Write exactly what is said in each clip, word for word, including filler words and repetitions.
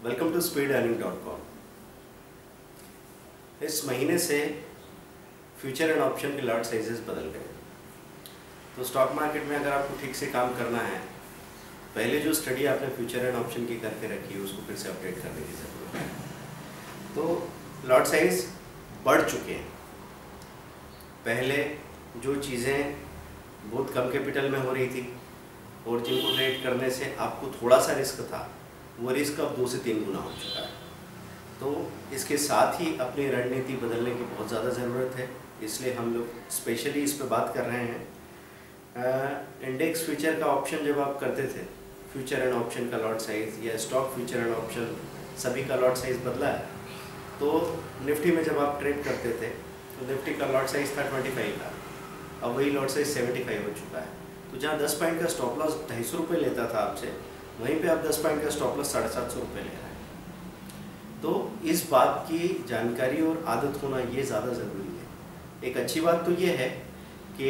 Welcome to speed earning dot com. इस महीने से फ्यूचर एंड ऑप्शन के लॉट साइजेस बदल गए। तो स्टॉक मार्केट में अगर आपको ठीक से काम करना है, पहले जो स्टडी आपने फ्यूचर एंड ऑप्शन की करके रखी है उसको फिर से अपडेट करने की ज़रूरत है। तो लॉट साइज बढ़ चुके हैं। पहले जो चीज़ें बहुत कम कैपिटल में हो रही थी और जिनको ट्रेड करने से आपको थोड़ा सा रिस्क था, वो रिस्क अब दो से तीन गुना हो चुका है। तो इसके साथ ही अपनी रणनीति बदलने की बहुत ज़्यादा ज़रूरत है, इसलिए हम लोग स्पेशली इस पर बात कर रहे हैं। इंडेक्स फ्यूचर का ऑप्शन जब आप करते थे, फ्यूचर एंड ऑप्शन का लॉट साइज़ या स्टॉक फ्यूचर एंड ऑप्शन सभी का लॉट साइज़ बदला है। तो निफ्टी में जब आप ट्रेड करते थे तो निफ्टी का लॉट साइज़ था ट्वेंटी फाइव का, अब वही लॉट साइज़ सेवेंटी फाइव हो चुका है। तो जहाँ दस पॉइंट का स्टॉप लॉस ढाई सौ रुपये लेता था आपसे, वहीं पे आप दस पॉइंट का स्टॉप लॉस साढ़े सात सौ रुपये ले रहे हैं। तो इस बात की जानकारी और आदत होना ये ज़्यादा ज़रूरी है। एक अच्छी बात तो ये है कि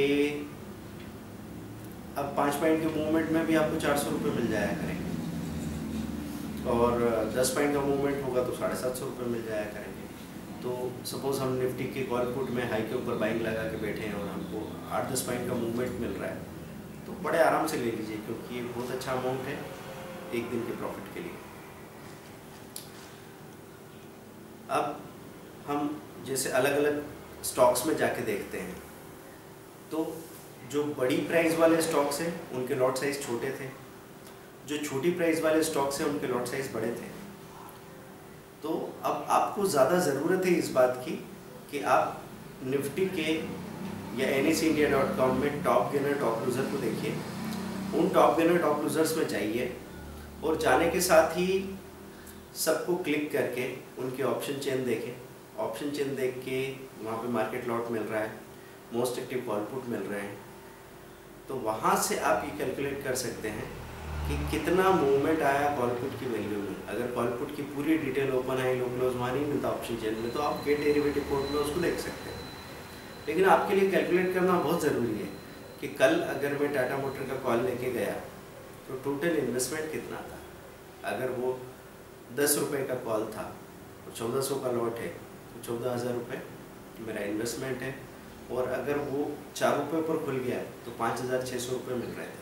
अब पाँच पॉइंट के मूवमेंट में भी आपको चार सौ रुपये मिल जाया करेंगे और दस पॉइंट का मूवमेंट होगा तो साढ़े सात सौ रुपये मिल जाया करेंगे। तो सपोज़ हम निफ्टी के कॉल पुट में हाई के ऊपर बाइंग लगा के बैठे हैं और हमको आठ दस पॉइंट का मूवमेंट मिल रहा है, तो बड़े आराम से ले लीजिए, क्योंकि ये बहुत अच्छा अमाउंट है एक दिन के प्रॉफिट के लिए। अब हम जैसे अलग अलग स्टॉक्स में जाके देखते हैं, तो जो बड़ी प्राइस वाले स्टॉक्स हैं उनके लॉट साइज छोटे थे, जो छोटी प्राइस वाले स्टॉक्स हैं उनके लॉट साइज बड़े थे। तो अब आपको ज़्यादा ज़रूरत है इस बात की कि आप निफ्टी के या N S India dot com में टॉप गेनर टॉप लूज़र को देखिए, उन टॉप गेनर टॉप लूज़र्स में जाइए और जाने के साथ ही सबको क्लिक करके उनके ऑप्शन चेन देखें। ऑप्शन चेन देख के वहाँ पे मार्केट लॉट मिल रहा है, मोस्ट एक्टिव कॉल पुट मिल रहे हैं, तो वहाँ से आप ये कैलकुलेट कर सकते हैं कि कितना मूवमेंट आया कॉल पुट की वैल्यू में। अगर कॉल पुट की पूरी डिटेल ओपन है, लो क्लोज वहाँ नहीं मिलता ऑप्शन चेन में, तो आप गेट डेरिवेटिव कोड में उसको देख सकते हैं। लेकिन आपके लिए कैलकुलेट करना बहुत ज़रूरी है कि कल अगर मैं टाटा मोटर का कॉल लेके गया तो टोटल इन्वेस्टमेंट कितना था। अगर वो दस रुपये का कॉल था तो चौदह सौ का लॉट है, तो चौदह हज़ार रुपये मेरा इन्वेस्टमेंट है। और अगर वो चार रुपये पर खुल गया तो पाँच हज़ार छः सौ रुपये मिल रहे थे।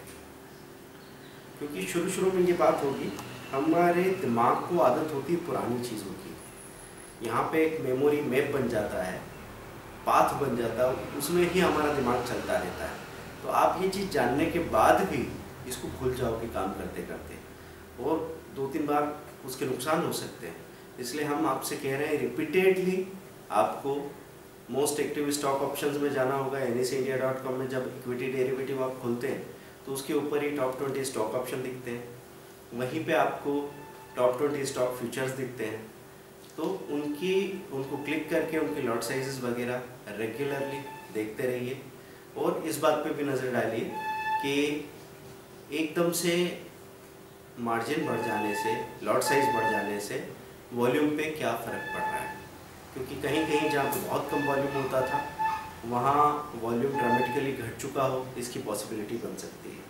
क्योंकि शुरू शुरू में ये बात होगी, हमारे दिमाग को आदत होती है पुरानी चीज़ों की। यहाँ पे एक मेमोरी मैप बन जाता है, पाथ बन जाता है, उसमें ही हमारा दिमाग चलता रहता है। तो आप ये चीज़ जानने के बाद भी इसको भूल जाओगे काम करते करते, और दो तीन बार उसके नुकसान हो सकते हैं। इसलिए हम आपसे कह रहे हैं रिपीटेडली आपको मोस्ट एक्टिव स्टॉक ऑप्शंस में जाना होगा। N S India dot com में जब इक्विटी डेरिवेटिव आप खोलते हैं तो उसके ऊपर ही टॉप ट्वेंटी स्टॉक ऑप्शन दिखते हैं, वहीं पे आपको टॉप ट्वेंटी स्टॉक फ्यूचर्स दिखते हैं। तो उनकी उनको क्लिक करके उनके लॉट साइजेस वगैरह रेगुलरली देखते रहिए और इस बात पे भी नज़र डालिए कि एकदम से मार्जिन बढ़ जाने से, लॉट साइज बढ़ जाने से वॉल्यूम पे क्या फ़र्क पड़ रहा है। क्योंकि कहीं कहीं जहाँ पे बहुत कम वॉल्यूम होता था वहाँ वॉल्यूम ड्रामेटिकली घट चुका हो, इसकी पॉसिबिलिटी बन सकती है।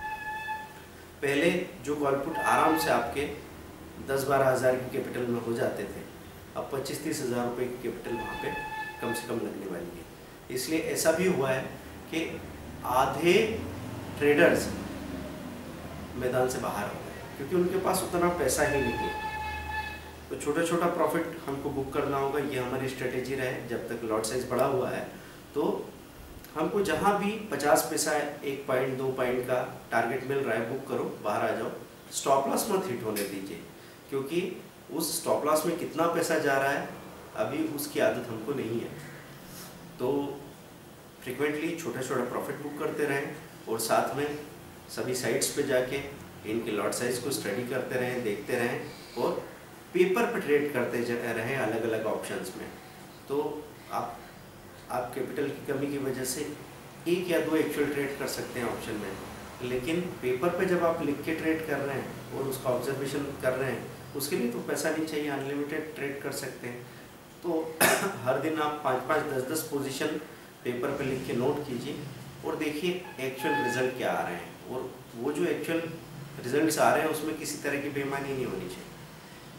पहले जो कॉल पुट आराम से आपके दस बारह हज़ार की कैपिटल में हो जाते थे, अब पच्चीस तीस हज़ार रुपये की कैपिटल वहाँ पे कम से कम लगने वाली है। इसलिए ऐसा भी हुआ है कि आधे ट्रेडर्स मैदान से बाहर हो गए, क्योंकि उनके पास उतना पैसा ही नहीं है। तो छोटा छोटा प्रॉफिट हमको बुक करना होगा, ये हमारी स्ट्रेटेजी रहे। जब तक लॉट साइज बढ़ा हुआ है तो हमको जहाँ भी पचास पैसा एक पॉइंट दो पॉइंट का टारगेट मिल रहा है, बुक करो, बाहर आ जाओ। स्टॉप लॉस मत हिट होने दीजिए, क्योंकि उस स्टॉप लॉस में कितना पैसा जा रहा है अभी उसकी आदत हमको नहीं है। तो फ्रिक्वेंटली छोटा छोटा प्रॉफिट बुक करते रहें और साथ में सभी साइट्स पे जाके इनके लॉट साइज को स्टडी करते रहें, देखते रहें और पेपर पर ट्रेड करते रहें अलग अलग ऑप्शंस में। तो आप आप कैपिटल की कमी की वजह से एक या दो एक्चुअल ट्रेड कर सकते हैं ऑप्शन में, लेकिन पेपर पे जब आप लिख के ट्रेड कर रहे हैं और उसका ऑब्जर्वेशन कर रहे हैं, उसके लिए तो पैसा नहीं चाहिए, अनलिमिटेड ट्रेड कर सकते हैं। तो हर दिन आप पाँच पाँच दस दस पोजीशन पेपर पे लिख के नोट कीजिए और देखिए एक्चुअल रिजल्ट क्या आ रहे हैं, और वो जो एक्चुअल रिजल्ट्स आ रहे हैं उसमें किसी तरह की बेईमानी नहीं होनी चाहिए।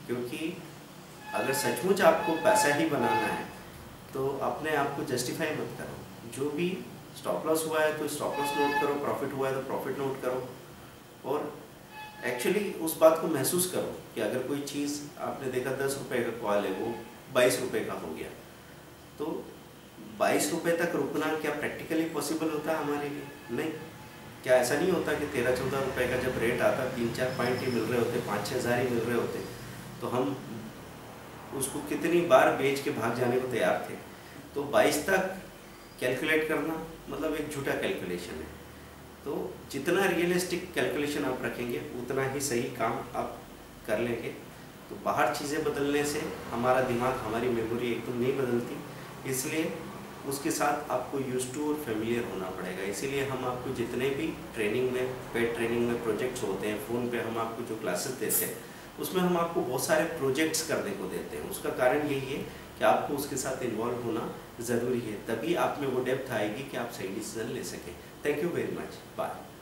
क्योंकि अगर सचमुच आपको पैसा ही बनाना है तो अपने आप को जस्टिफाई मत करो। जो भी स्टॉप लॉस हुआ है तो स्टॉप लॉस नोट करो, प्रॉफिट हुआ है तो प्रॉफिट नोट करो, और एक्चुअली उस बात को महसूस करो कि अगर कोई चीज़ आपने देखा दस रुपये का कॉल है वो बाईस रुपये का हो गया, तो बाईस रुपये तक रुकना क्या प्रैक्टिकली पॉसिबल होता है हमारे लिए? नहीं। क्या ऐसा नहीं होता कि तेरह चौदह रुपये का जब रेट आता, तीन चार पॉइंट ही मिल रहे होते, पाँच छः हज़ार ही मिल रहे होते, तो हम उसको कितनी बार बेच के भाग जाने को तैयार थे? तो बाईस तक कैलकुलेट करना मतलब एक झूठा कैलकुलेशन है। तो जितना रियलिस्टिक कैलकुलेशन आप रखेंगे उतना ही सही काम आप कर लेंगे। तो बाहर चीज़ें बदलने से हमारा दिमाग, हमारी मेमोरी एकदम नहीं बदलती, इसलिए उसके साथ आपको यूज टू और फेमिलियर होना पड़ेगा। इसीलिए हम आपको जितने भी ट्रेनिंग में, पेड ट्रेनिंग में प्रोजेक्ट्स होते हैं, फ़ोन पे हम आपको जो क्लासेस देते हैं उसमें हम आपको बहुत सारे प्रोजेक्ट्स करने को देते हैं। उसका कारण यही है कि आपको उसके साथ इन्वॉल्व होना ज़रूरी है, तभी आप में वो डेप्थ आएगी कि आप सही डिसीजन ले सकें। Thank you very much, bye.